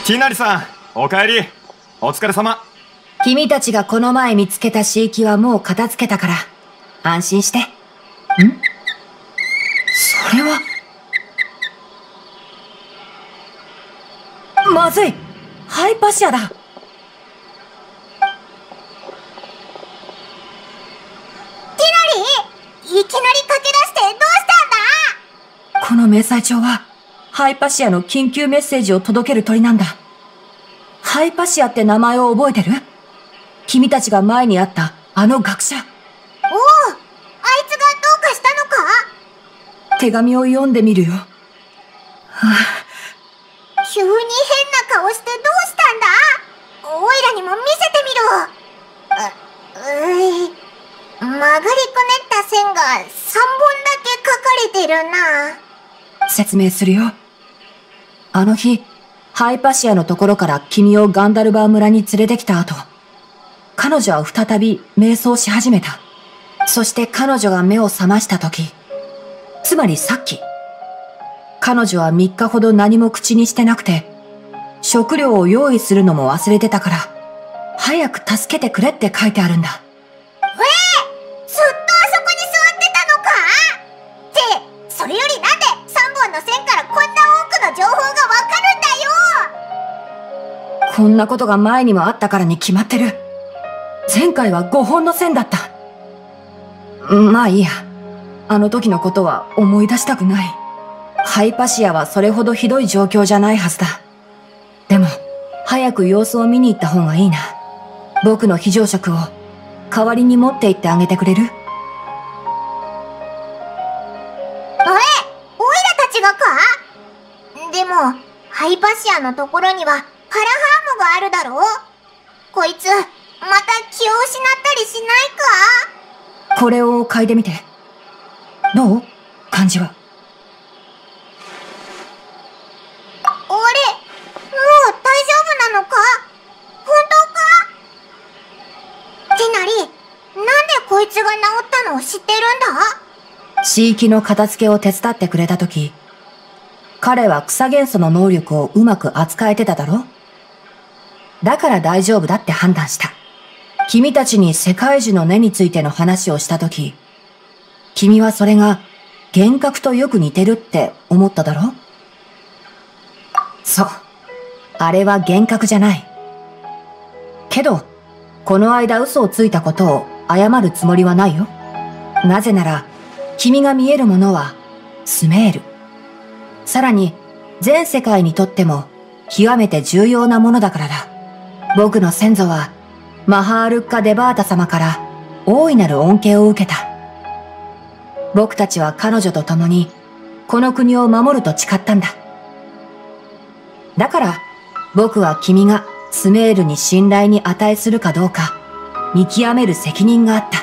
ティナリさん、おかえり。お疲れ様。 君たちがこの前見つけた飼育はもう片付けたから、安心して。それは。まずい！ハイパシアだ！ いきなり駆け出してどうしたんだ？ この明細帳は、ハイパシアの緊急メッセージを届ける鳥なんだ。ハイパシアって名前を覚えてる？君たちが前に会ったあの学者。 おお、あいつがどうかしたのか？ 手紙を読んでみるよ。 急に変な顔してどうしたんだ？おいらにも見せてみろ。曲がりくねった線が3本だけ書かれてるな。 説明するよ。あの日、ハイパシアのところから君をガンダルバー村に連れてきた後、彼女は再び瞑想し始めた。そして彼女が目を覚ました時、つまりさっき、彼女は3日ほど何も口にしてなくて、食料を用意するのも忘れてたから、早く助けてくれって書いてあるんだ。 ずっとあそこに座ってたのか？って、それよりなんで3本の線からこんな多くの情報がわかるんだよ！ こんなことが前にもあったからに決まってる。前回は5本の線だった。まあいいや。あの時のことは思い出したくない。ハイパシアはそれほどひどい状況じゃないはずだ。でも、早く様子を見に行った方がいいな。僕の非常食を代わりに持って行ってあげてくれる？ おいらたちがか？でも、ハイパシアのところにはパラハームがあるだろう？こいつ、また気を失ったりしないか？ これを嗅いでみて。どう？感じは。 あれ？もう大丈夫なのか？本当か？ティナリ、なんでこいつが治ったのを知ってるんだ？ 飼育の片付けを手伝ってくれたとき、彼は草元素の能力をうまく扱えてただろ？だから大丈夫だって判断した。君たちに世界樹の根についての話をしたとき、君はそれが幻覚とよく似てるって思っただろ？そう。あれは幻覚じゃない。けど、この間嘘をついたことを謝るつもりはないよ。なぜなら、君が見えるものはスメール。さらに、全世界にとっても極めて重要なものだからだ。僕の先祖は、マハールッカ・デバータ様から大いなる恩恵を受けた。僕たちは彼女と共に、この国を守ると誓ったんだ。だから、僕は君がスメールに信頼に値するかどうか、見極める責任があった。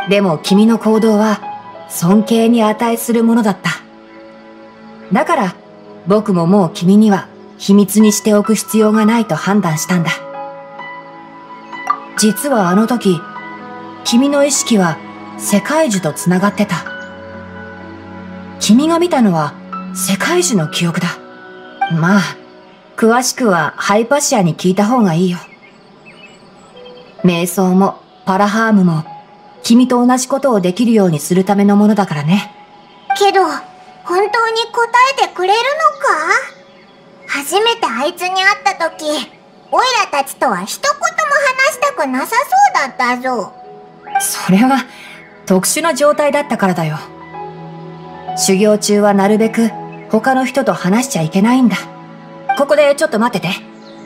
でも君の行動は、尊敬に値するものだった。だから、僕ももう君には秘密にしておく必要がないと判断したんだ。実はあの時、君の意識は世界樹と繋がってた。君が見たのは世界樹の記憶だ。まあ、詳しくはハイパシアに聞いた方がいいよ。瞑想もパラハームも君と同じことをできるようにするためのものだからね。 けど、本当に答えてくれるのか？初めてあいつに会った時、オイラたちとは一言も話したくなさそうだったぞ。 それは特殊な状態だったからだよ。修行中はなるべく他の人と話しちゃいけないんだ。ここでちょっと待ってて。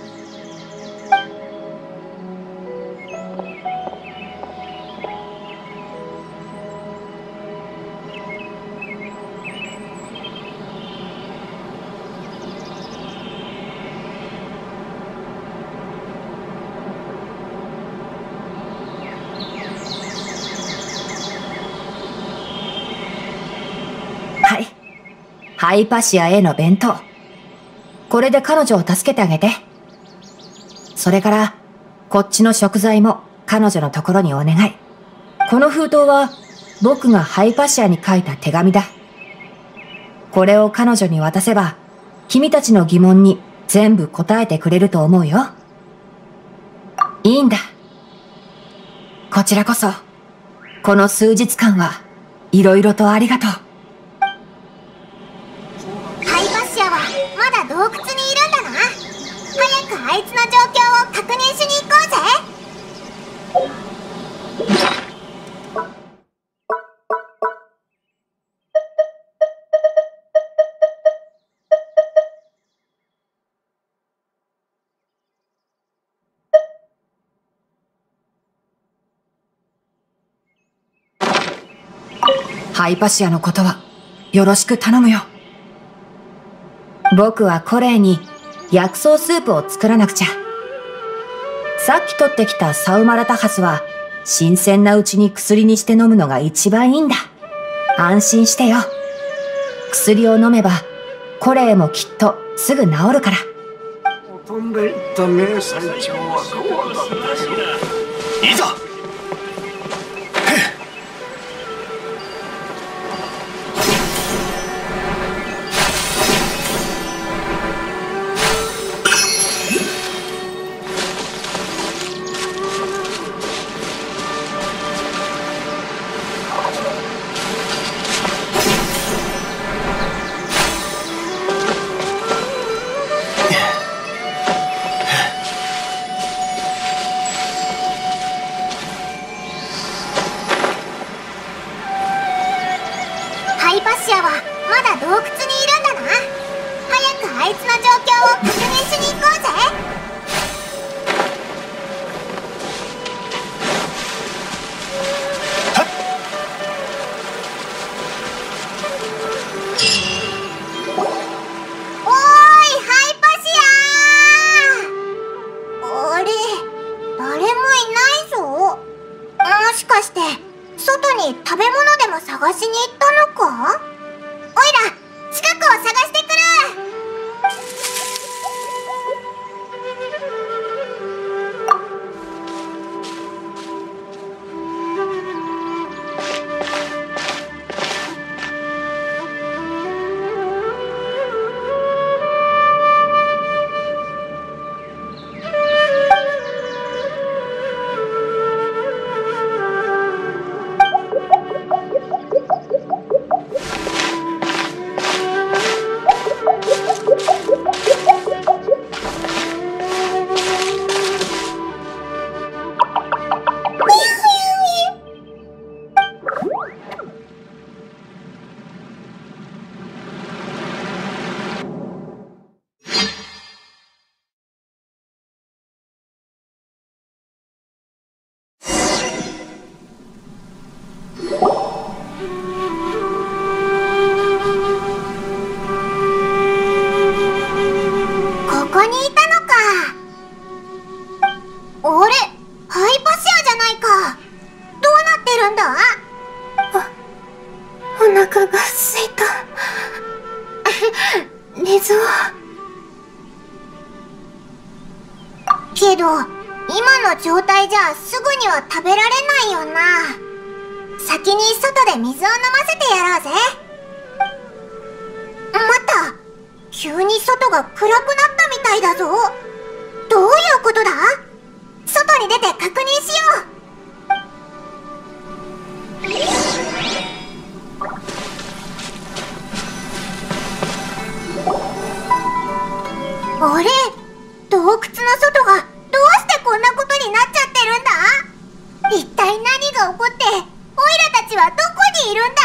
はい。ハイパシアへの弁当。これで彼女を助けてあげて。それから、こっちの食材も彼女のところにお願い。この封筒は僕がハイパシアに書いた手紙だ。これを彼女に渡せば、君たちの疑問に全部答えてくれると思うよ。いいんだ。こちらこそ、この数日間はいろいろとありがとう。 ハイパシアはまだ洞窟にいるんだな。早くあいつの状況を確認しに行こうぜ。 ハイパシアのことはよろしく頼むよ。僕はコレイに薬草スープを作らなくちゃ。さっき取ってきたサウマラタハスは新鮮なうちに薬にして飲むのが一番いいんだ。安心してよ。薬を飲めばコレイもきっとすぐ治るから。 飛んでいった名最長は怖かったよ。 いざ。 ハイパシアはまだ洞窟にいるんだな。早くあいつの状況を確認しに行こうぜ。おーい、ハイパシアー。あれ、誰もいないぞ。もしかして外に食べ物でも探しに行ったのか？おいら、近くを探してくる。ここにいたのか。あれ、ハイパシアじゃないか。どうなってるんだ？ お腹が空いた。水を。 けど、今の状態じゃすぐには食べられないよな。先に外で水を飲ませてやろうぜ。待った。急に外が暗くなったみたいだぞ。どういうことだ？外に出て確認しよう。あれ？洞窟の外がどうしてこんなことになっちゃってるんだ？一体何が起こってオイラたちはどこにいるんだ？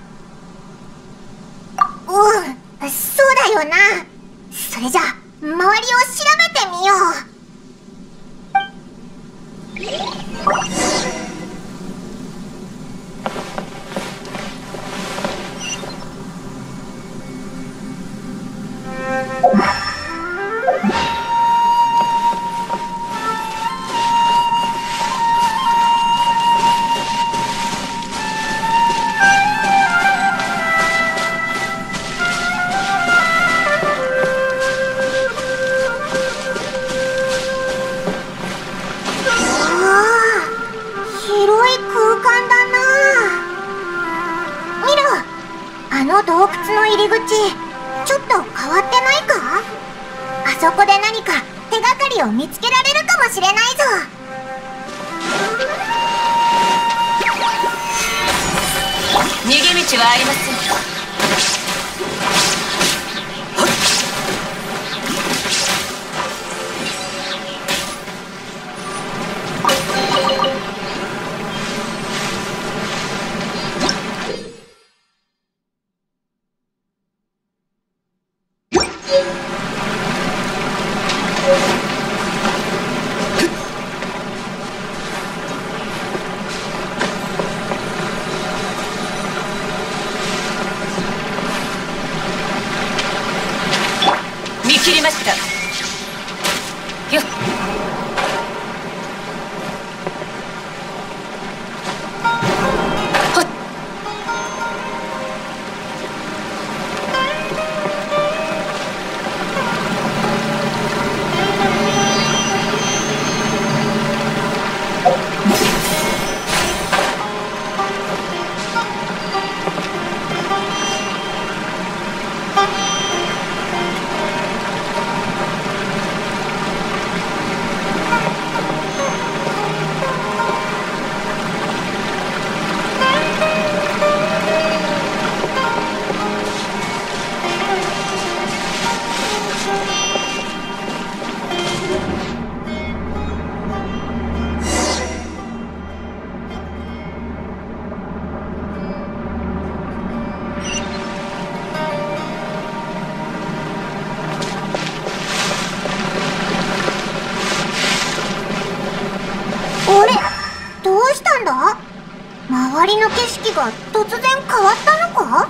そうだよな。それじゃ周りを調べてみよう。洞窟の入り口、ちょっと変わってないか？あそこで何か手がかりを見つけられるかもしれないぞ。 逃げ道はありません。切りました。よっ。 周りの景色が突然変わったのか？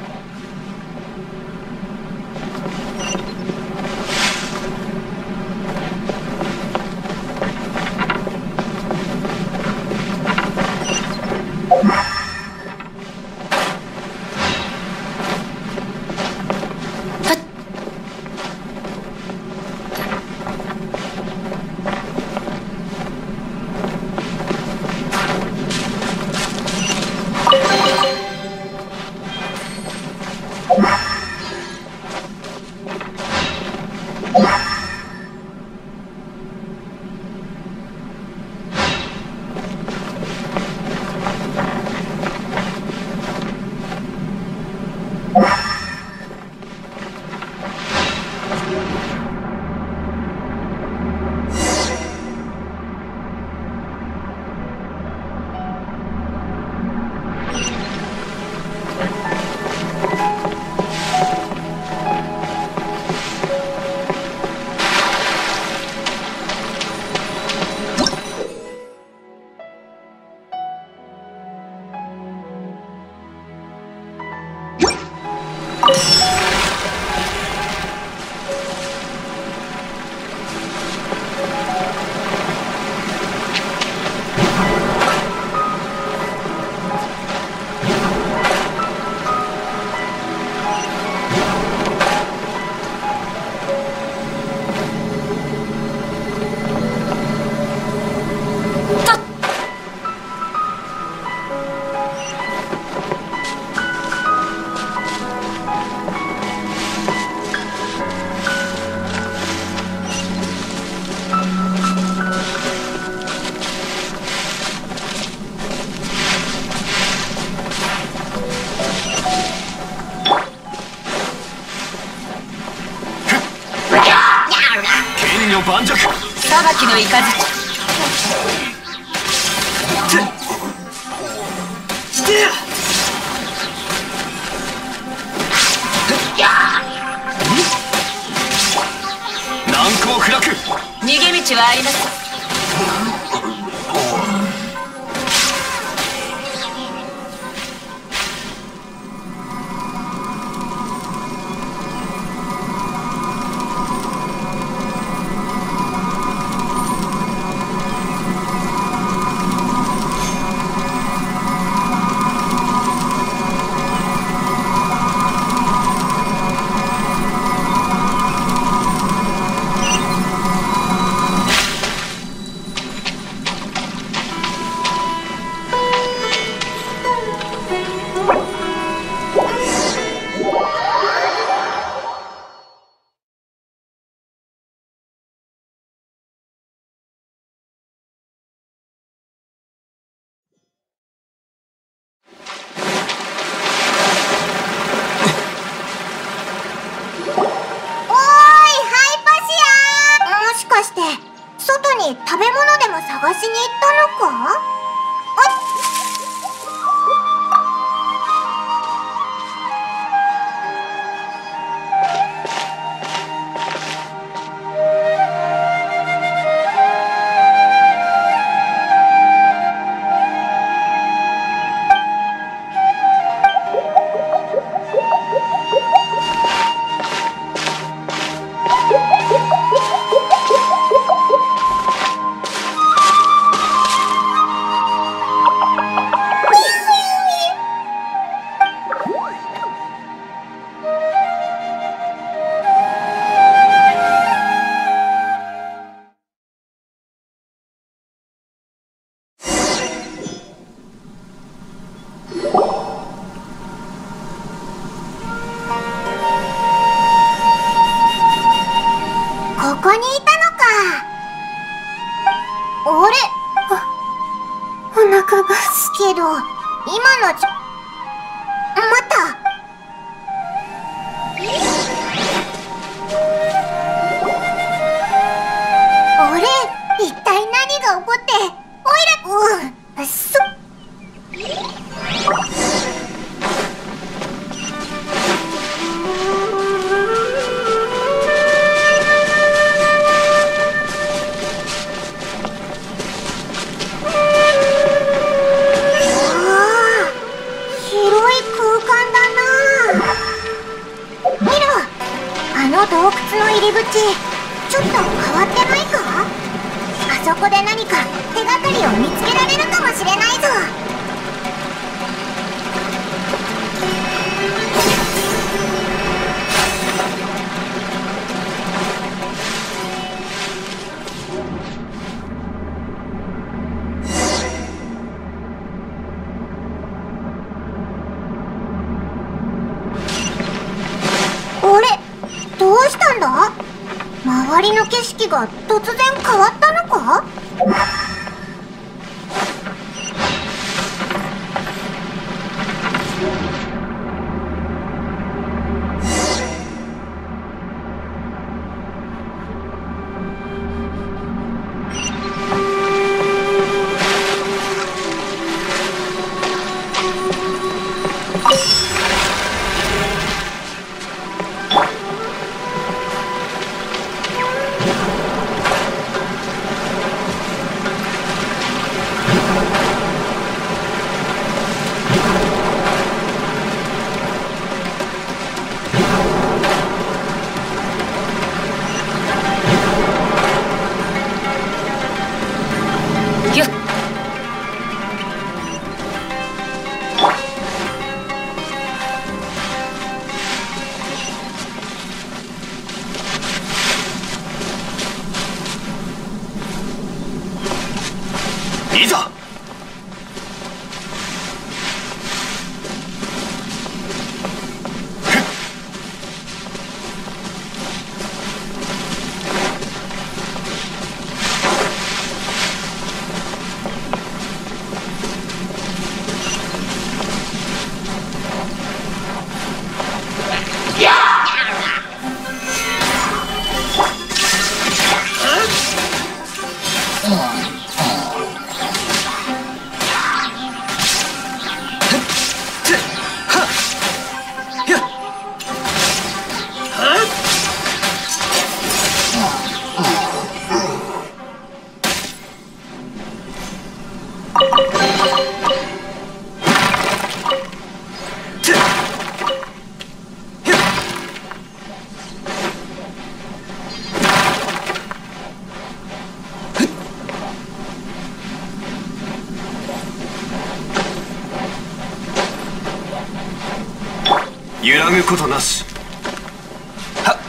盤石。 裁きの雷。 難攻不落。 逃げ道はあります。 しに行ったのか？ここにいたのか。あれ？お腹がけど、今の待った。あれ？一体何が起こって、おいら、洞窟の入り口、ちょっと変わってないか？あそこで何か手がかりを見つけられるかもしれないぞ。あれ？どうしたんだ？周りの景色が突然変わったのか？ いざ！揺らぐことなし。はっ。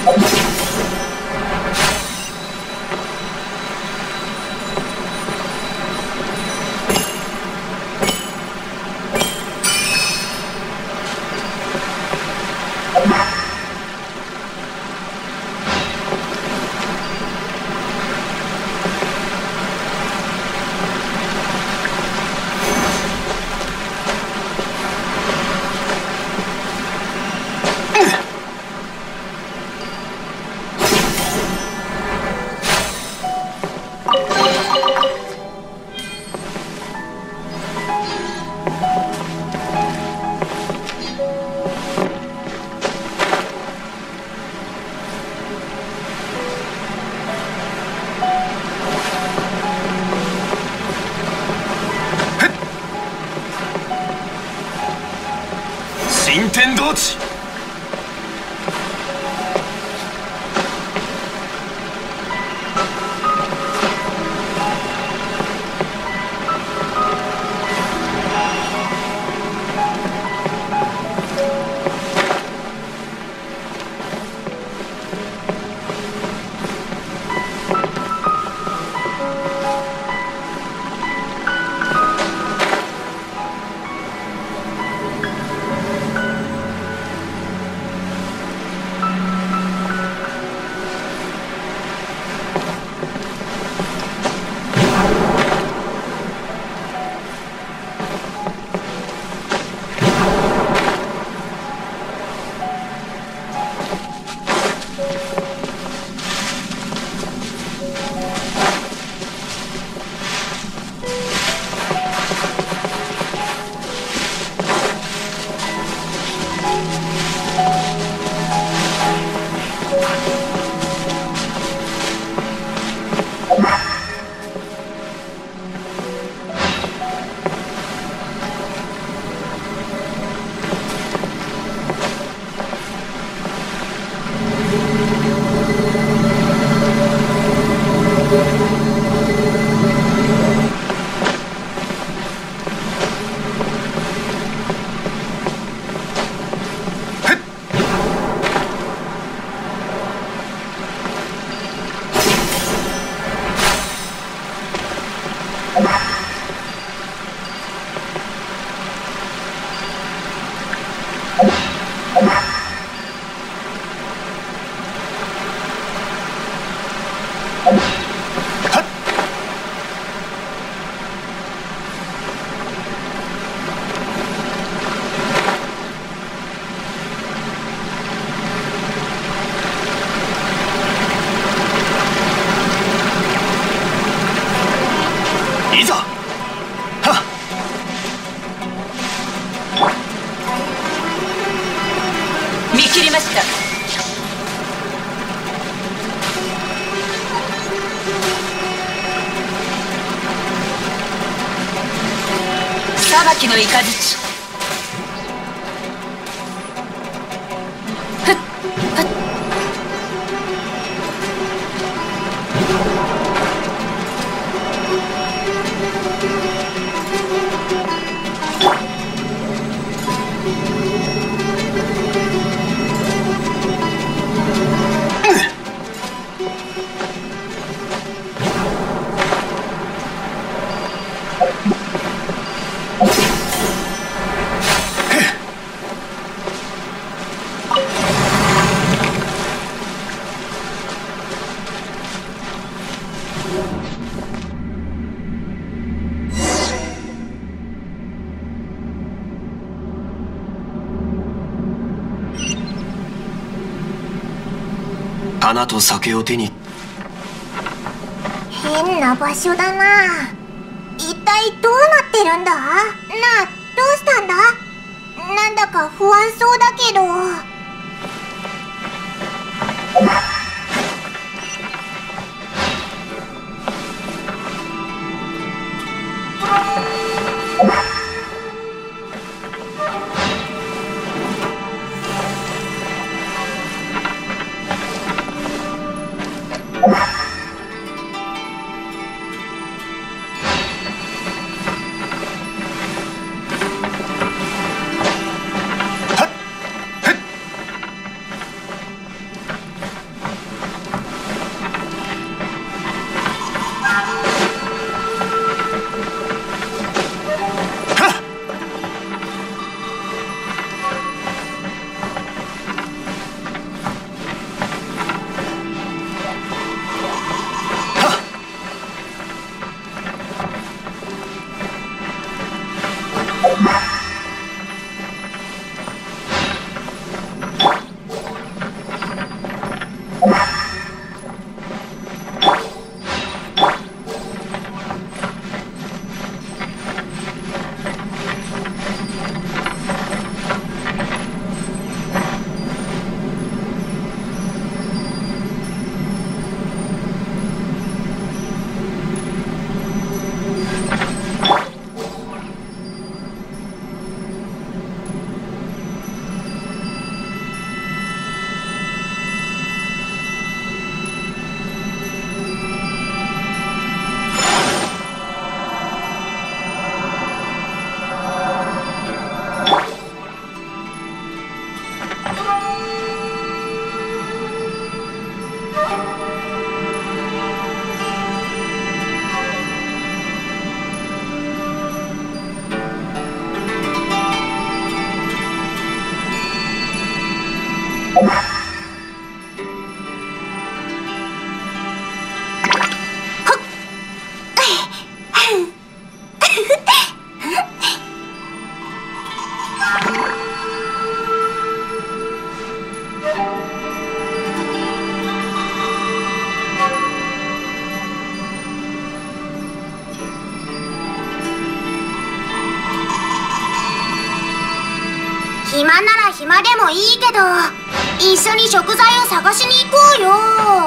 新天道地。いざ。はっ。 見切りました。裁きの雷。ふっふっ。 花と酒を手に。 変な場所だな。一体どうなってるんだ？なあ、どうしたんだ？なんだか不安そうだけど。 もいいけど、一緒に食材を探しに行こうよ。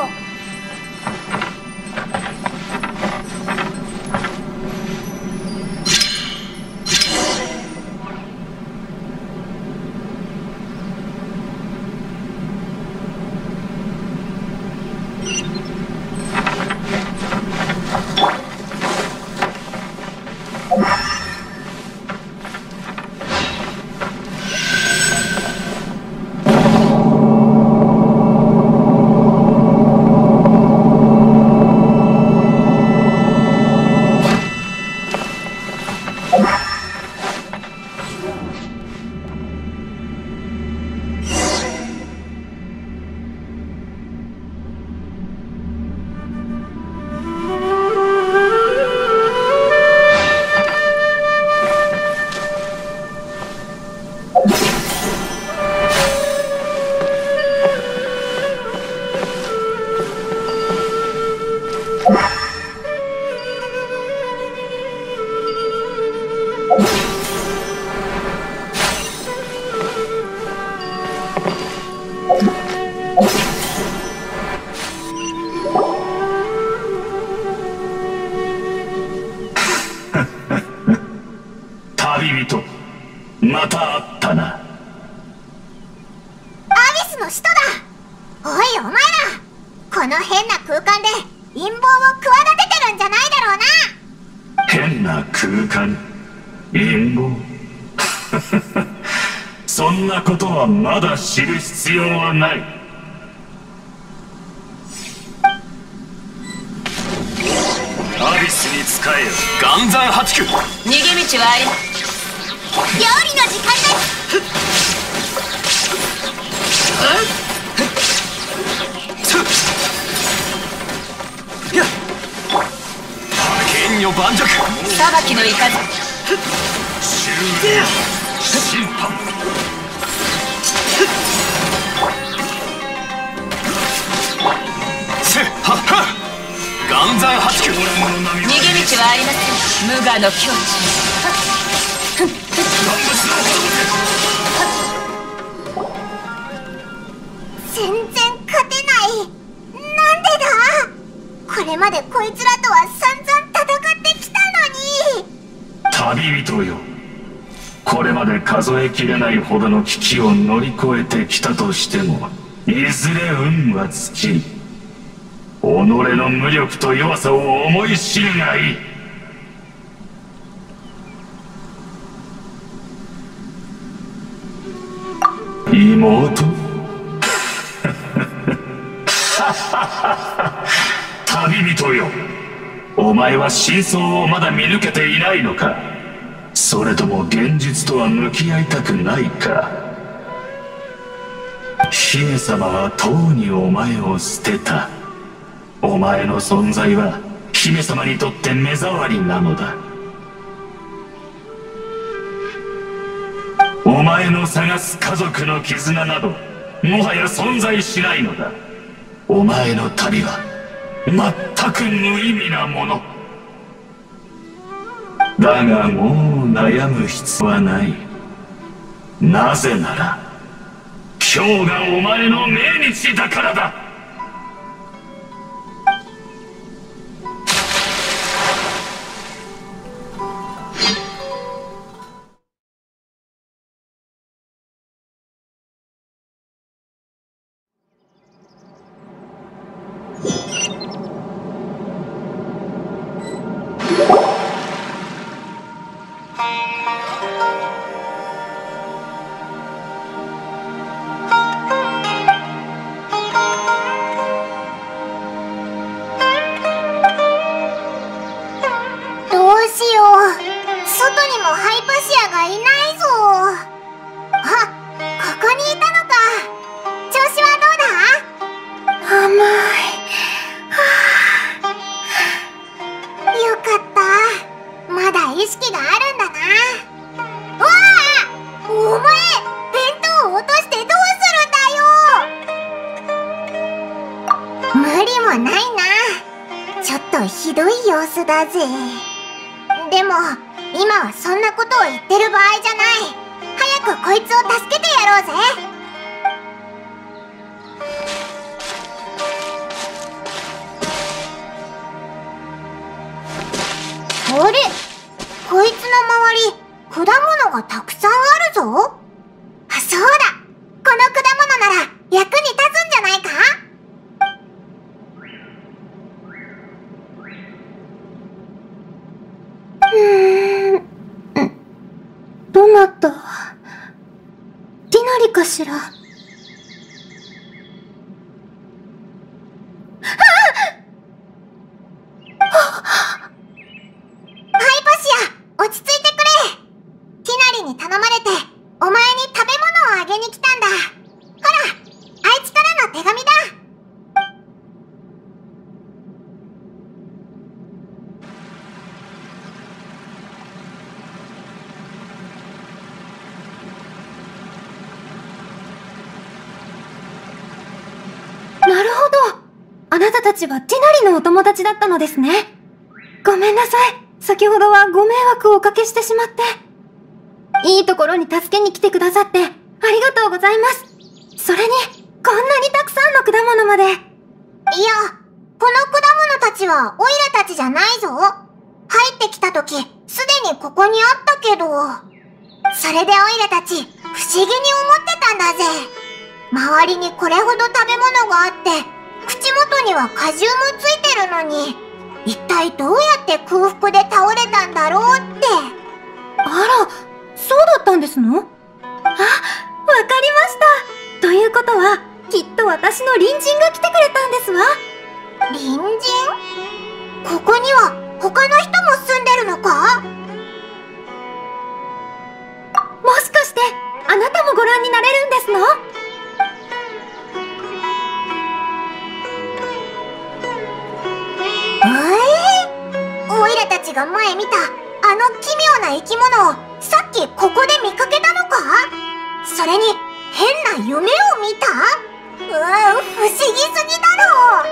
旅人、また会ったな。 アビスの使徒だ。おいお前ら、この変な空間で陰謀を企ててるんじゃないだろうな。 変な空間、陰謀そんなことはまだ知る必要はない。アビスに仕えよ。 岩山八九。 逃げ道はありま料理の時間です剣女盤石。 裁きの雷。 審判。 はっは。岩山八九。 逃げ道はありません。無我の境地。 全然勝てない。なんでだ。これまでこいつらとは散々戦ってきたのに。 旅人よ、これまで数えきれないほどの危機を乗り越えてきたとしても、いずれ運は尽き、己の無力と弱さを思い知るがいい。妹旅人よ、お前は真相をまだ見抜けていないのか。それとも現実とは向き合いたくないか。姫様はとうにお前を捨てた。お前の存在は姫様にとって目障りなのだ。お前の探す家族の絆などもはや存在しないのだ。お前の旅は全く無意味なものだが、もう悩む必要はない。なぜなら今日がお前の命日だからだ。 ひどい様子だぜ。でも今はそんなことを言ってる場合じゃない。早くこいつを助けてやろうぜ。 あれ、こいつの周り、果物がたくさんあるぞ。あ、そうだ。この果物なら役に立つんじゃないか？どなた？ティナリかしら？落ち着いてくれ。ティナリに頼まれてお前に食べ物をあげに来たんだ。ほら、あいつからの手紙だ。なるほど。あなたたちはティナリのお友達だったのですね。ごめんなさい。先ほどはご迷惑をおかけしてしまって。いいところに助けに来てくださってありがとうございます。それに、こんなにたくさんの果物まで。いや、この果物たちはオイラたちじゃないぞ。入ってきたとき、すでにここにあったけど。それでオイラたち、不思議に思ってたんだぜ。周りにこれほど食べ物があって、口元には果汁もついてるのに、一体どうやって空腹で倒れたんだろうって。あら、そうだったんですの？あ、わかりました。ということは、きっと私の隣人が来てくれたんですわ。隣人？ここには他の人も住んでるのか？もしかして、あなたもご覧になれるんですの？オイラたちが前見たあの奇妙な生き物をさっきここで見かけたのか？それに変な夢を見た？不思議すぎだろ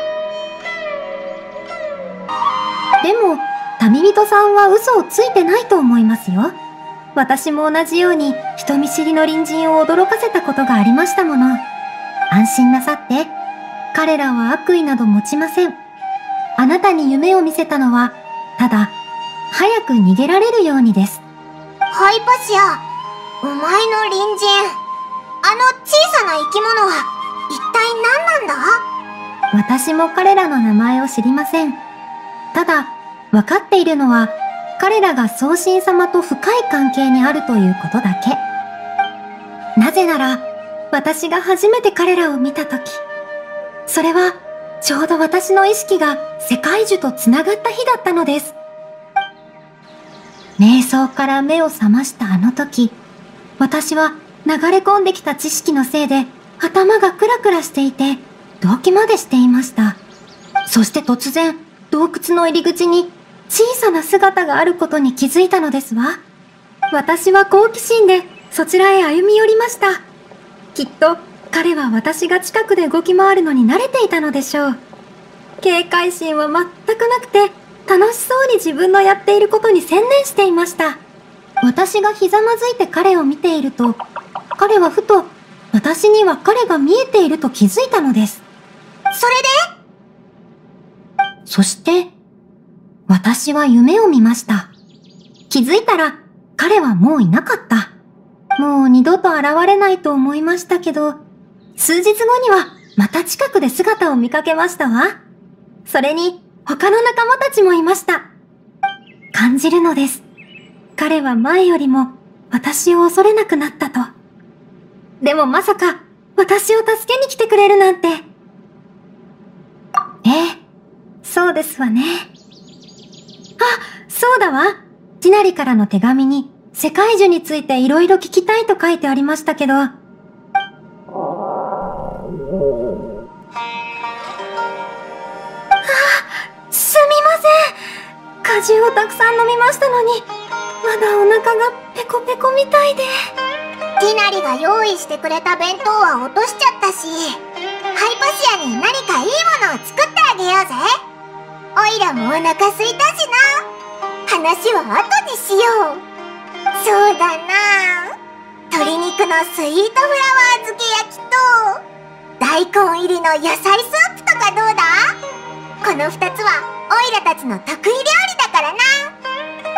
う。でも旅人さんは嘘をついてないと思いますよ。私も同じように人見知りの隣人を驚かせたことがありましたもの。安心なさって。彼らは悪意など持ちません。あなたに夢を見せたのはただ、早く逃げられるようにです。ハイパシア、お前の隣人、あの小さな生き物は一体何なんだ？私も彼らの名前を知りません。ただ、分かっているのは、彼らが送信様と深い関係にあるということだけ。なぜなら、私が初めて彼らを見たとき、それは、ちょうど私の意識が世界樹とつながった日だったのです。瞑想から目を覚ましたあの時、私は流れ込んできた知識のせいで頭がクラクラしていて、動悸までしていました。そして突然、洞窟の入り口に小さな姿があることに気づいたのですわ。私は好奇心でそちらへ歩み寄りました。きっと、彼は私が近くで動き回るのに慣れていたのでしょう。警戒心は全くなくて、楽しそうに自分のやっていることに専念していました。私がひざまずいて彼を見ていると、彼はふと、私には彼が見えていると気づいたのです。それで？そして、私は夢を見ました。気づいたら、彼はもういなかった。もう二度と現れないと思いましたけど、数日後にはまた近くで姿を見かけましたわ。それに他の仲間たちもいました。感じるのです。彼は前よりも私を恐れなくなったと。でもまさか私を助けに来てくれるなんて。そうですわね。あ、そうだわ。ティナリからの手紙に世界樹についていろいろ聞きたいと書いてありましたけど。すみません。果汁をたくさん飲みましたのに、まだお腹がペコペコみたいで。ティナリが用意してくれた弁当は落としちゃったし、ハイパシアに何かいいものを作ってあげようぜ。オイラもお腹すいたしな。話は後にしよう。そうだな。鶏肉のスイートフラワー漬け焼きと、大根入りの野菜スープとかどうだ？この2つはオイラたちの得意料理だからな。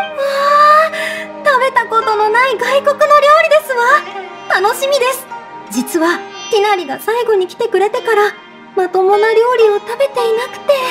べたことのない外国の料理ですわ。楽しみです。実はティナリが最後に来てくれてからまともな料理を食べていなくて。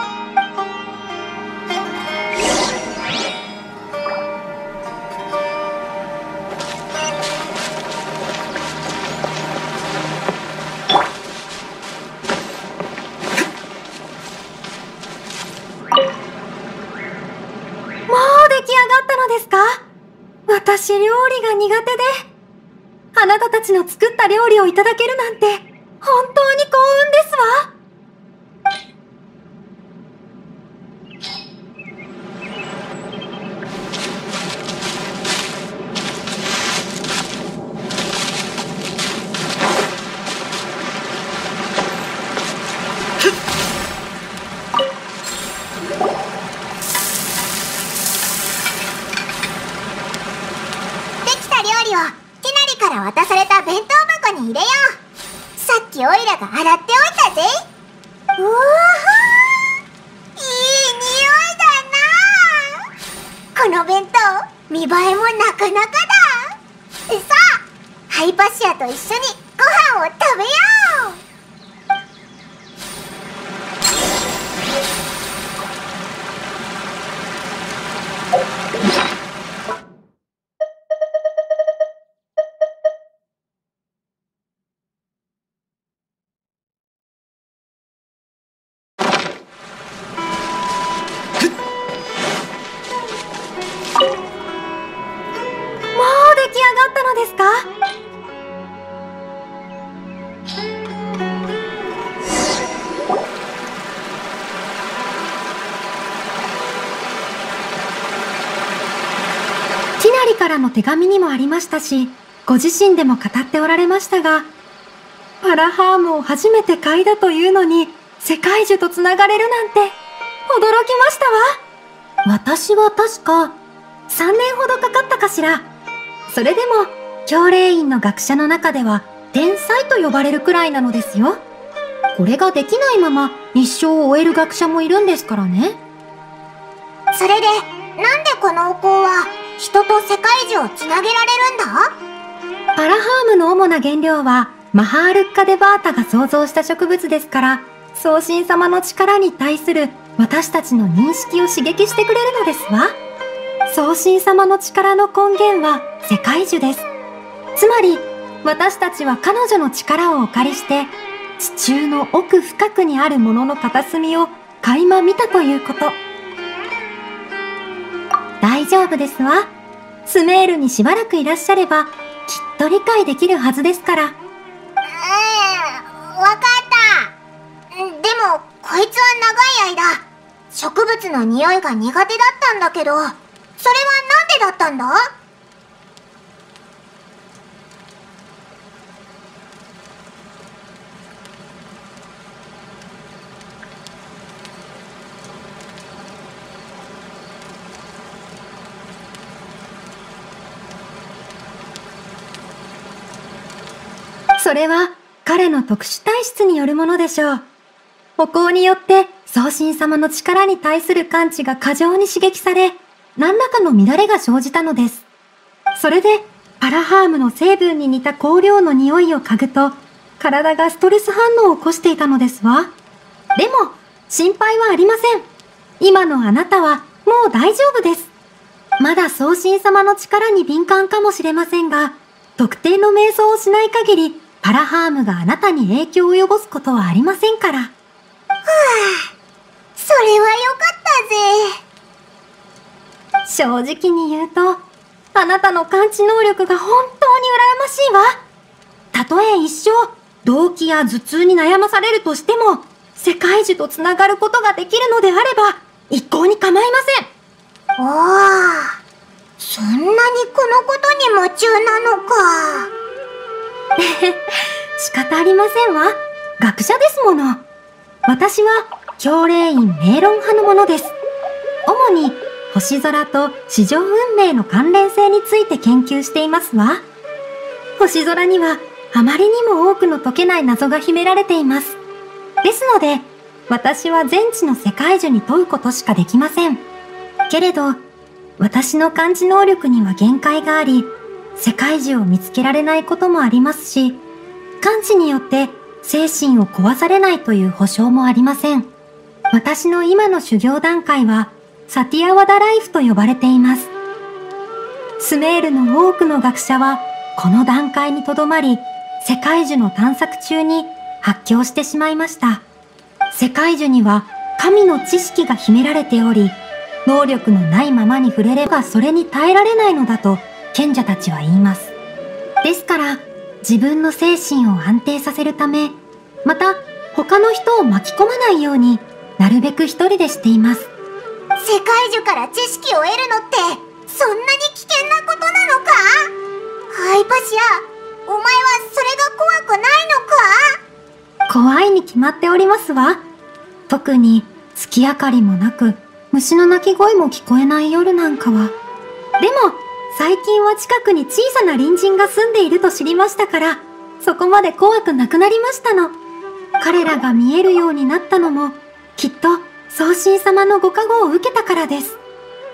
ですか？私料理が苦手で、あなたたちの作った料理をいただけるなんて本当に幸運ですわ。 渡された弁当箱に入れよう。さっきオイラが洗っておいたぜ。うわー、いい匂いだな。この弁当見栄えもなかなかだ。さあ、ハイパシアと一緒にご飯を食べよう。 ですか？ティナリからの手紙にもありましたし、ご自身でも語っておられましたが、パラハームを初めて嗅いだというのに世界樹とつながれるなんて驚きましたわ。私は確か3年ほどかかったかしら。それでも教令員の学者の中では天才と呼ばれるくらいなのですよ。これができないまま一生を終える学者もいるんですからね。 それでなんでこのお香は人と世界樹をつなげられるんだ？ パラハームの主な原料はマハールッカ・デ・バータが創造した植物ですから、送信様の力に対する私たちの認識を刺激してくれるのですわ。送信様の力の根源は世界樹です。つまり私たちは彼女の力をお借りして地中の奥深くにあるものの片隅を垣間見たということ。大丈夫ですわ。スメールにしばらくいらっしゃればきっと理解できるはずですから。 わかった。でもこいつは長い間植物の匂いが苦手だったんだけど、それはなんでだったんだ？ それは彼の特殊体質によるものでしょう。お香によって送信様の力に対する感知が過剰に刺激され、何らかの乱れが生じたのです。それでパラハームの成分に似た香料の匂いを嗅ぐと、体がストレス反応を起こしていたのですわ。でも心配はありません。今のあなたはもう大丈夫です。まだ送信様の力に敏感かもしれませんが、特定の瞑想をしない限りパラハームがあなたに影響を及ぼすことはありませんから。 それはよかったぜ。 正直に言うと、あなたの感知能力が本当に羨ましいわ。たとえ一生動悸や頭痛に悩まされるとしても、世界樹とつながることができるのであれば一向に構いません。 おー、そんなにこのことに夢中なのか。 仕方ありませんわ。学者ですもの。私は教令員メーロン派のものです。主に星空と市場運命の関連性について研究していますわ。星空にはあまりにも多くの解けない謎が秘められています。ですので、私は全知の世界樹に問うことしかできません。けれど、 私の感知能力には限界があり、世界樹を見つけられないこともありますし、感知によって精神を壊されないという保証もありません。私の今の修行段階はサティアワダライフと呼ばれています。スメールの多くの学者はこの段階にとどまり、世界樹の探索中に発狂してしまいました。世界樹には神の知識が秘められており、能力のないままに触れればそれに耐えられないのだと賢者たちは言います。ですから自分の精神を安定させるため、また他の人を巻き込まないようになるべく一人でしています。 世界樹から知識を得るのってそんなに危険なことなのか？ハイパシア、お前はそれが怖くないのか？ 怖いに決まっておりますわ。特に月明かりもなく虫の鳴き声も聞こえない夜なんかは。でも最近は近くに小さな隣人が住んでいると知りましたから、そこまで怖くなくなりましたの。彼らが見えるようになったのもきっと宗神様のご加護を受けたからです。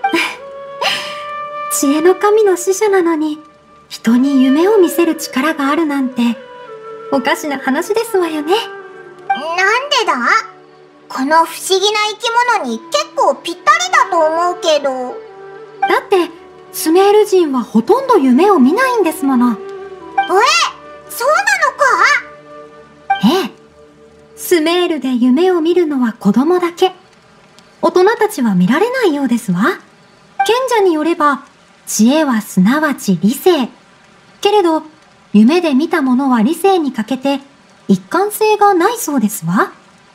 知恵の神の使者なのに人に夢を見せる力があるなんておかしな話ですわよね。 なんでだ？この不思議な生き物に結構ぴったりだと思うけど。 だってスメール人はほとんど夢を見ないんですもの。 そうなのか？ ええ。スメールで夢を見るのは子供だけ。大人たちは見られないようですわ。賢者によれば、知恵はすなわち理性。けれど、夢で見たものは理性に欠けて、一貫性がないそうですわ。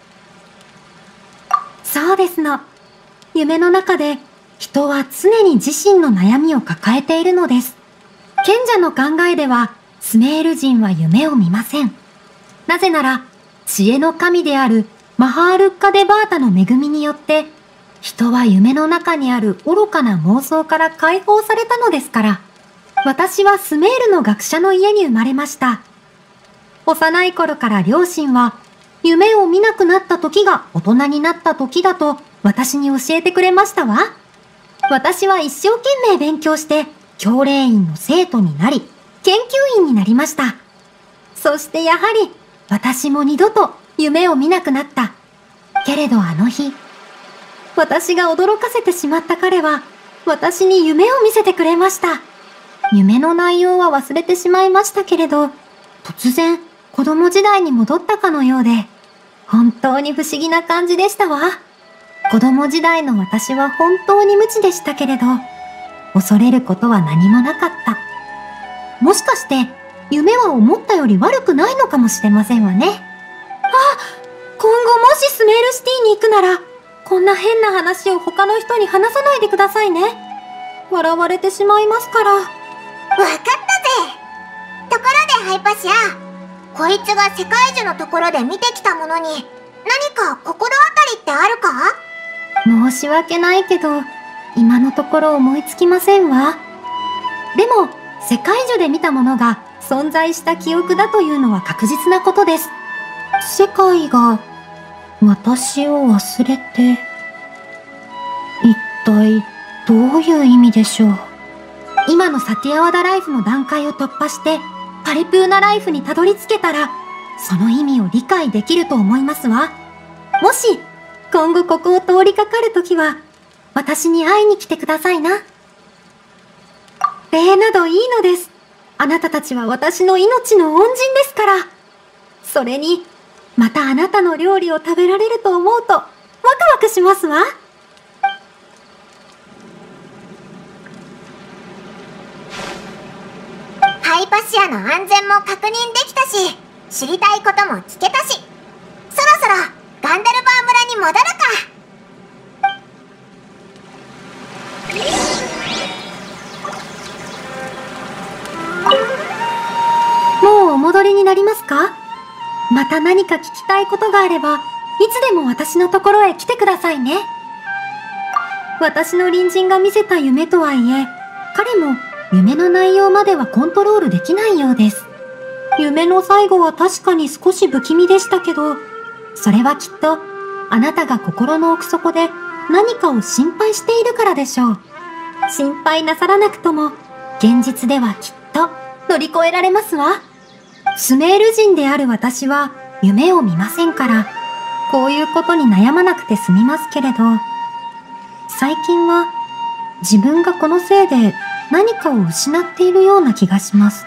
そうですの。夢の中で、人は常に自身の悩みを抱えているのです。賢者の考えでは、スメール人は夢を見ません。なぜなら、知恵の神であるマハールッカデバータの恵みによって、人は夢の中にある愚かな妄想から解放されたのですから。私はスメールの学者の家に生まれました。幼い頃から両親は、夢を見なくなった時が大人になった時だと私に教えてくれましたわ。私は一生懸命勉強して、教令員の生徒になり、研究員になりました。そしてやはり、私も二度と夢を見なくなった。けれどあの日、私が驚かせてしまった彼は、私に夢を見せてくれました。夢の内容は忘れてしまいましたけれど、突然子供時代に戻ったかのようで、本当に不思議な感じでしたわ。子供時代の私は本当に無知でしたけれど、恐れることは何もなかった。もしかして、夢は思ったより悪くないのかもしれませんわね。今後もしスメールシティに行くなら、こんな変な話を他の人に話さないでくださいね。笑われてしまいますから。 わかったぜ。ところでハイパシア、こいつが世界樹のところで見てきたものに何か心当たりってあるか？ 申し訳ないけど、今のところ思いつきませんわ。でも、世界樹で見たものが存在した記憶だというのは確実なことです。世界が私を忘れて、一体どういう意味でしょう。今のサティアワダライフの段階を突破してパリプーナライフにたどり着けたら、その意味を理解できると思いますわ。もし今後ここを通りかかるときは、私に会いに来てくださいな。礼などいいのです。あなたたちは私の命の恩人ですから。それに、またあなたの料理を食べられると思うと、ワクワクしますわ。 ハイパシアの安全も確認できたし、知りたいことも聞けたし、そろそろガンダルバー村に戻るか。 もうお戻りになりますか？また何か聞きたいことがあれば、いつでも私のところへ来てくださいね。私の隣人が見せた夢とはいえ、彼も夢の内容まではコントロールできないようです。夢の最後は確かに少し不気味でしたけど、それはきっとあなたが心の奥底で何かを心配しているからでしょう。 心配なさらなくとも、現実ではきっと乗り越えられますわ。スメール人である私は夢を見ませんから、こういうことに悩まなくて済みますけれど、最近は自分がこのせいで何かを失っているような気がします。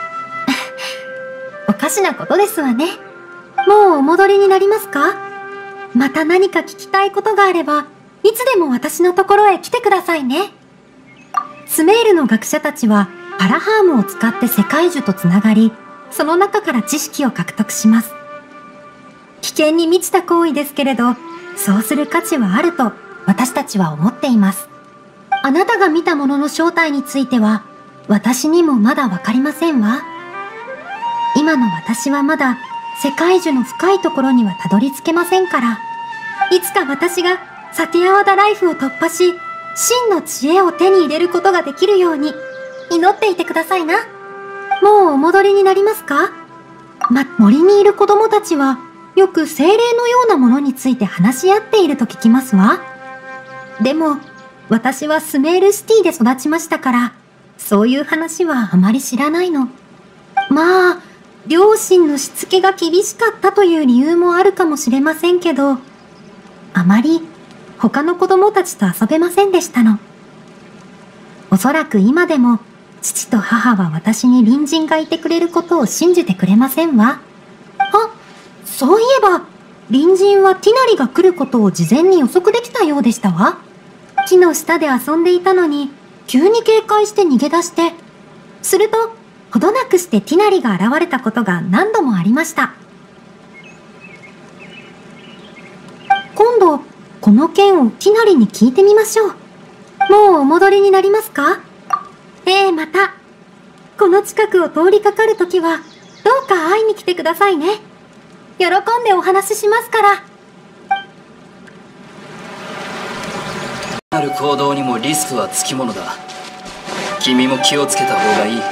おかしなことですわね。もうお戻りになりますか？また何か聞きたいことがあれば、いつでも私のところへ来てくださいね。スメールの学者たちはパラハームを使って世界樹とつながり、その中から知識を獲得します。危険に満ちた行為ですけれど、そうする価値はあると私たちは思っています。あなたが見たものの正体については、私にもまだわかりませんわ。今の私はまだ世界樹の深いところにはたどり着けませんから、いつか私がサティアワダライフを突破し、真の知恵を手に入れることができるように祈っていてくださいな。もうお戻りになりますか？森にいる子供たちはよく精霊のようなものについて話し合っていると聞きますわ。でも私はスメールシティで育ちましたから、そういう話はあまり知らないの。まあ、両親のしつけが厳しかったという理由もあるかもしれませんけど、あまり他の子供たちと遊べませんでしたの。おそらく今でも父と母は私に隣人がいてくれることを信じてくれませんわ。あ、そういえば隣人はティナリが来ることを事前に予測できたようでしたわ。木の下で遊んでいたのに急に警戒して逃げ出して、するとほどなくしてティナリが現れたことが何度もありました。今度この件をティナリに聞いてみましょう。もうお戻りになりますか？またこの近くを通りかかるときはどうか会いに来てくださいね。喜んでお話ししますから。 ある行動にもリスクはつきものだ。君も気をつけた方がいい。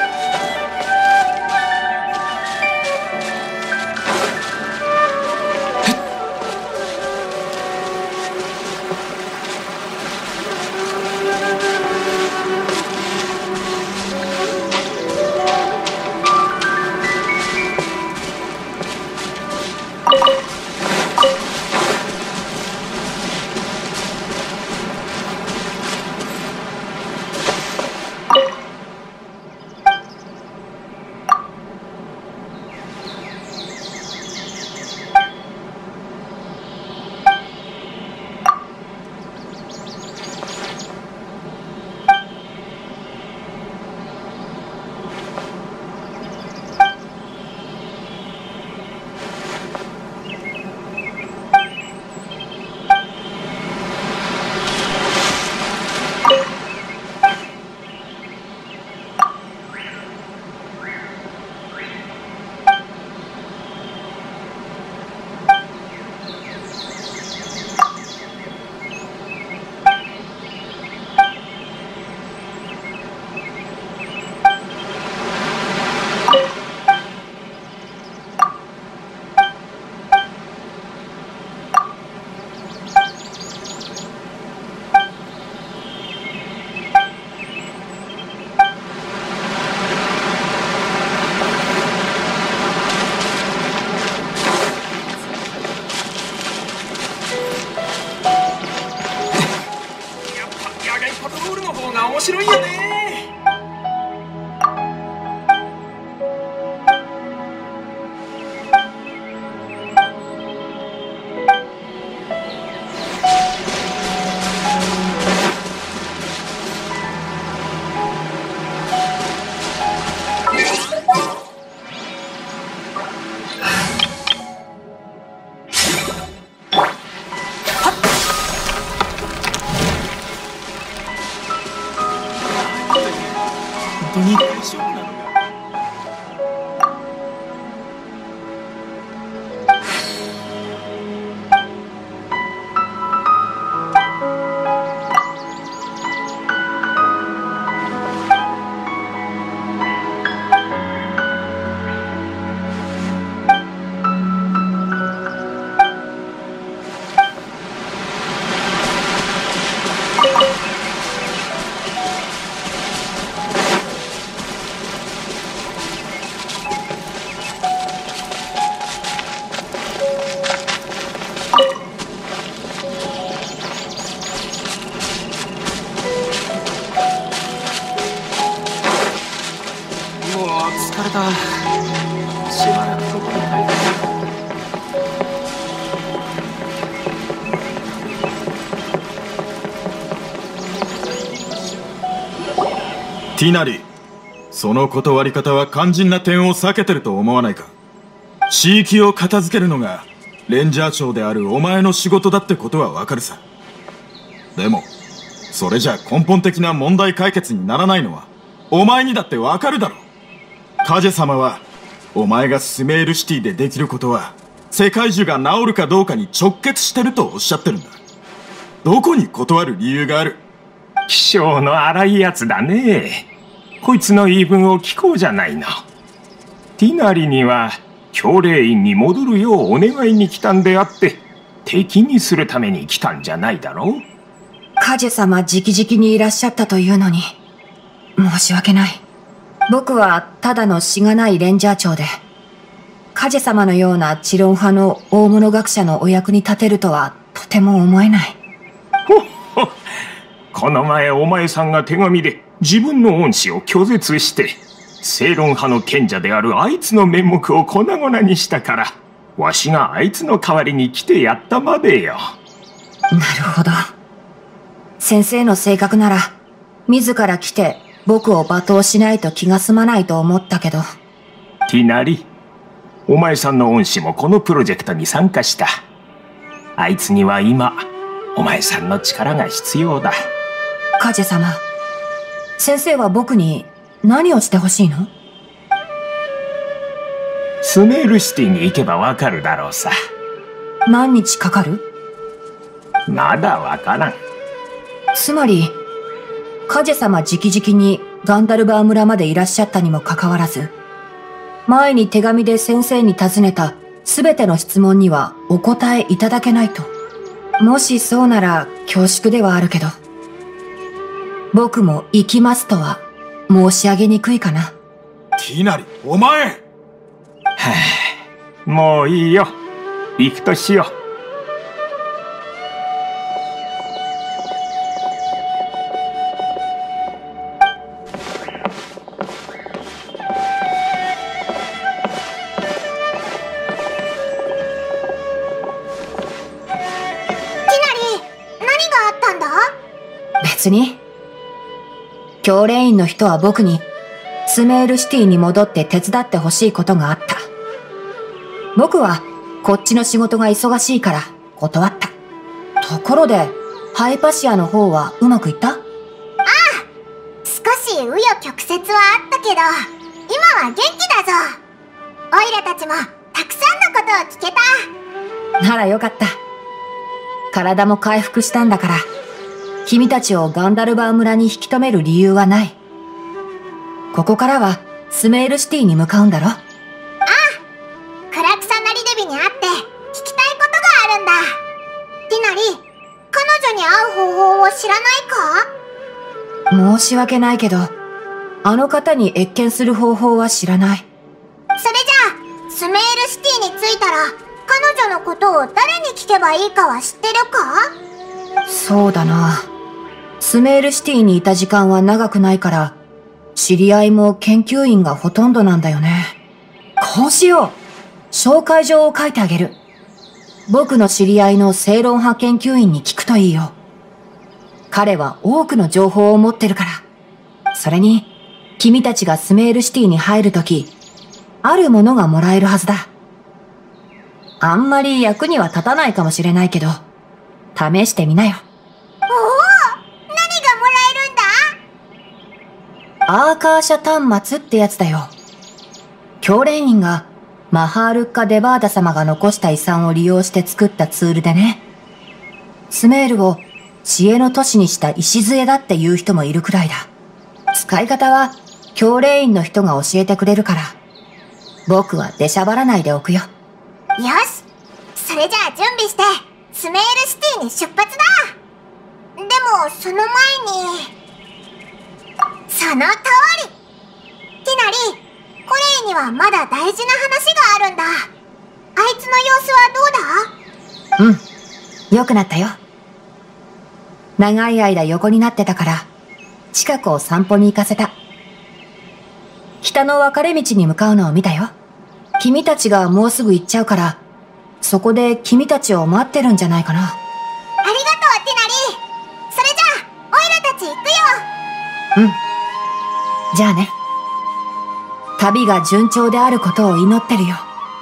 面白いよね。本当に大丈夫なのか。 ティナリ、その断り方は肝心な点を避けてると思わないか。地域を片付けるのがレンジャー長であるお前の仕事だってことはわかるさ。でもそれじゃ根本的な問題解決にならないのはお前にだってわかるだろ。カジェ様はお前がスメールシティでできることは世界中が治るかどうかに直結してるとおっしゃってるんだ。どこに断る理由がある？ 気性の荒いやつだね。こいつの言い分を聞こうじゃないの。ティナリには教令院に戻るようお願いに来たんであって敵にするために来たんじゃないだろう。 カジェ様直々にいらっしゃったというのに申し訳ない。僕はただのしがないレンジャー長でカジェ様のような知論派の大物学者のお役に立てるとはとても思えない。 ほっほ、この前お前さんが手紙で自分の恩師を拒絶して正論派の賢者であるあいつの面目を粉々にしたからわしがあいつの代わりに来てやったまでよ。 なるほど。先生の性格なら自ら来て僕を罵倒しないと気が済まないと思ったけど。 ティナリ、お前さんの恩師もこのプロジェクトに参加した。あいつには今お前さんの力が必要だ。 カジェ様、先生は僕に何をしてほしいの？ スメールシティに行けばわかるだろうさ。 何日かかる？ まだわからん。 つまりカジェ様直々にガンダルバー村までいらっしゃったにもかかわらず、前に手紙で先生に尋ねたすべての質問にはお答えいただけないと。もしそうなら恐縮ではあるけど、僕も行きますとは申し上げにくいかな。 ティナリ、お前！はあ、もういいよ。行くとしよう。 別に。教令員の人は僕にスメールシティに戻って手伝ってほしいことがあった。僕はこっちの仕事が忙しいから断った。ところでハイパシアの方はうまくいった？ ああ、少し紆余曲折はあったけど今は元気だぞ。オイラたちもたくさんのことを聞けた。 ならよかった。体も回復したんだから君たちをガンダルバー村に引き止める理由はない。ここからはスメールシティに向かうんだろ？ああ、 クラクサナリデビに会って聞きたいことがあるんだ。ティナリ、彼女に会う方法を知らないか？ 申し訳ないけど、あの方に謁見する方法は知らない。 それじゃあ、スメールシティに着いたら彼女のことを誰に聞けばいいかは知ってるか？ そうだな。スメールシティにいた時間は長くないから、知り合いも研究員がほとんどなんだよね。こうしよう。紹介状を書いてあげる。僕の知り合いの正論派研究員に聞くといいよ。彼は多くの情報を持ってるから。それに、君たちがスメールシティに入るとき、あるものがもらえるはずだ。あんまり役には立たないかもしれないけど、試してみなよ。 おお、何がもらえるんだ？ アーカーシャ端末ってやつだよ。教令員がマハールッカ・デバーダ様が残した遺産を利用して作ったツールでね。スメールを知恵の都市にした礎だっていう人もいるくらいだ。使い方は教令員の人が教えてくれるから、僕は出しゃばらないでおくよ。 よし、それじゃあ準備してスメールシティに出発だ。でもその前に、その通り。ティナリ、コレイにはまだ大事な話があるんだ。あいつの様子はどうだ？ うん、良くなったよ。長い間横になってたから近くを散歩に行かせた。北の分かれ道に向かうのを見たよ。君たちがもうすぐ行っちゃうから、そこで君たちを待ってるんじゃないかな。 ありがとう、ティナリ。それじゃあオイラたち行くよ。 うん。 じゃあね。旅が順調であることを祈ってるよ。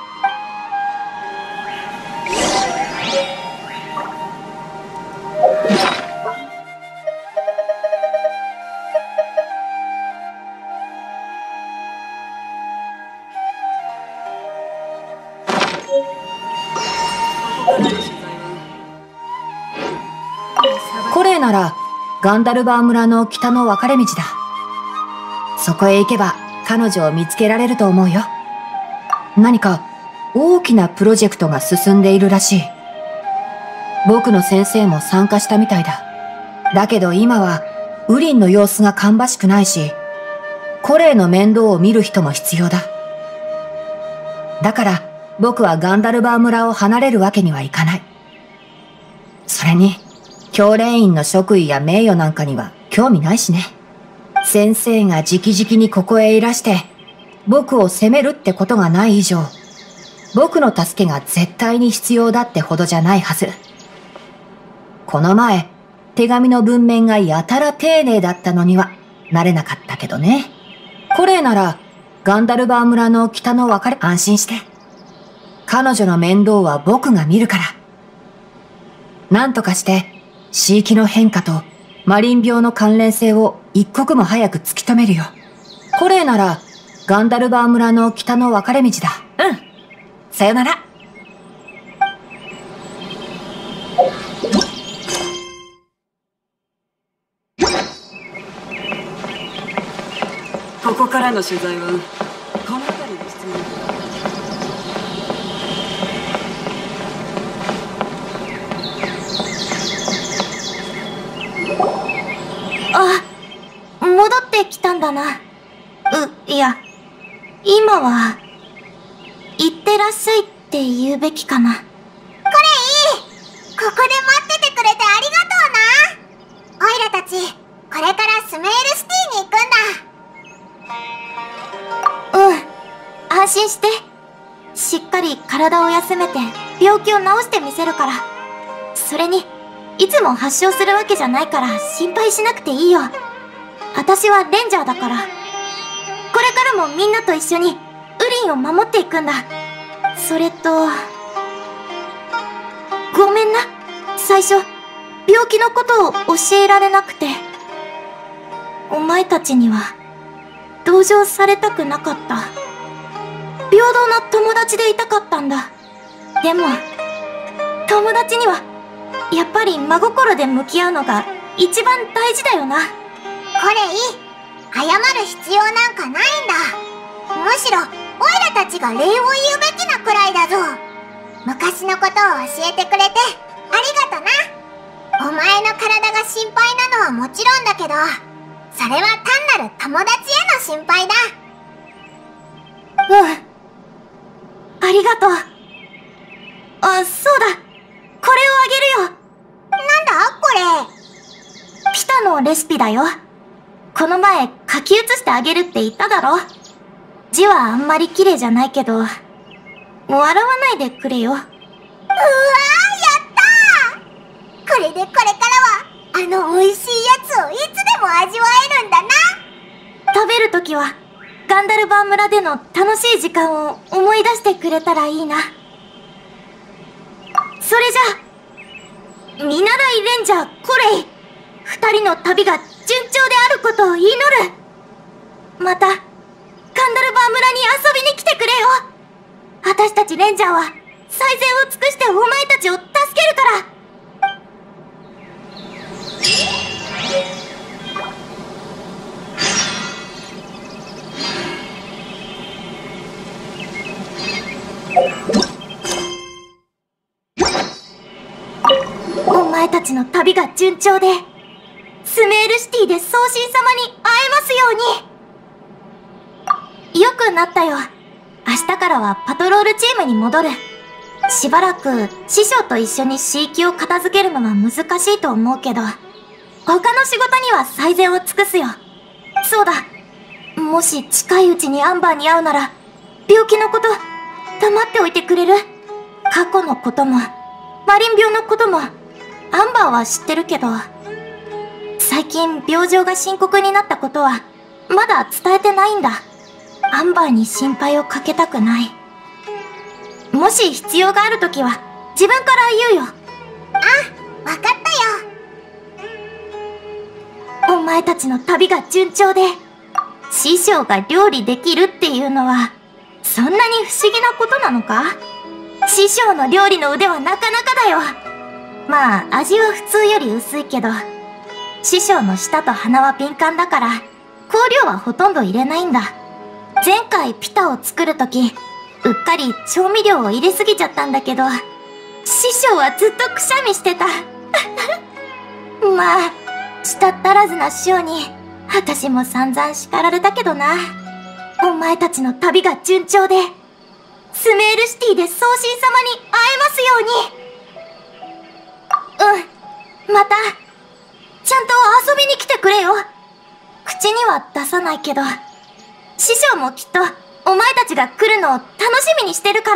コレーならガンダルバー村の北の分かれ道だ。そこへ行けば彼女を見つけられると思うよ。何か大きなプロジェクトが進んでいるらしい。僕の先生も参加したみたいだ。だけど今はウリンの様子が芳しくないし、コレーの面倒を見る人も必要だ。だから僕はガンダルバー村を離れるわけにはいかない。それに教練員の職位や名誉なんかには興味ないしね。先生が直々にここへいらして僕を責めるってことがない以上、僕の助けが絶対に必要だってほどじゃないはず。この前手紙の文面がやたら丁寧だったのには慣れなかったけどね。コレーならガンダルバー村の北の別れ、安心して。彼女の面倒は僕が見るから。なんとかして地域の変化とマリン病の関連性を一刻も早く突き止めるよ。コレーならガンダルバー村の北の分かれ道だ。うん。さよなら。 ここからの取材はこの辺りで質問。 あ、戻ってきたんだな。いや、今は、行ってらっしゃいって言うべきかな。これいい！ここで待っててくれてありがとうな！オイラたち、これからスメールシティに行くんだ。安心して。しっかり体を休めて病気を治してみせるから。それに、いつも発症するわけじゃないから心配しなくていいよ。私はレンジャーだから。これからもみんなと一緒にウリンを守っていくんだ。それと、ごめんな。最初、病気のことを教えられなくて。お前たちには同情されたくなかった。平等な友達でいたかったんだ。でも、友達にはやっぱり真心で向き合うのが一番大事だよな。これいい。謝る必要なんかないんだ。むしろオイラたちが礼を言うべきなくらいだぞ。昔のことを教えてくれてありがとな。お前の体が心配なのはもちろんだけど、それは単なる友達への心配だ。ありがとう。そうだ。これをあげるよ。なんだこれ。ピタのレシピだよ。この前書き写してあげるって言っただろ。字はあんまり綺麗じゃないけど、笑わないでくれよ。うわー、やったー。これでこれからは美味しいやつをいつでも味わえるんだな。食べるときはガンダルバー村での楽しい時間を思い出してくれたらいいな。それじゃあ、見習いレンジャーコレイ、二人の旅が順調であることを祈る。またガンダルバー村に遊びに来てくれよ。私たちレンジャーは最善を尽くしてお前たちを助けるから。お前たちの旅が順調で、スメールシティで送信様に会えますように。よくなったよ。明日からはパトロールチームに戻る。しばらく師匠と一緒に飼育を片付けるのは難しいと思うけど、他の仕事には最善を尽くすよ。そうだ。もし近いうちにアンバーに会うなら、病気のこと黙っておいてくれる？過去のこともマリン病のこともアンバーは知ってるけど、最近病状が深刻になったことはまだ伝えてないんだ。アンバーに心配をかけたくない。もし必要があるときは自分から言うよ。 あ、わかったよ。お前たちの旅が順調で、師匠が料理できるっていうのは、そんなに不思議なことなのか？師匠の料理の腕はなかなかだよ。まあ、味は普通より薄いけど、師匠の舌と鼻は敏感だから、香料はほとんど入れないんだ。前回ピタを作るとき、うっかり調味料を入れすぎちゃったんだけど、師匠はずっとくしゃみしてた。まあ、舌足らずな師匠に、私も散々叱られたけどな。お前たちの旅が順調で、スメールシティで送信様に会えますように。また、ちゃんと遊びに来てくれよ。口には出さないけど、師匠もきっとお前たちが来るのを楽しみにしてるから。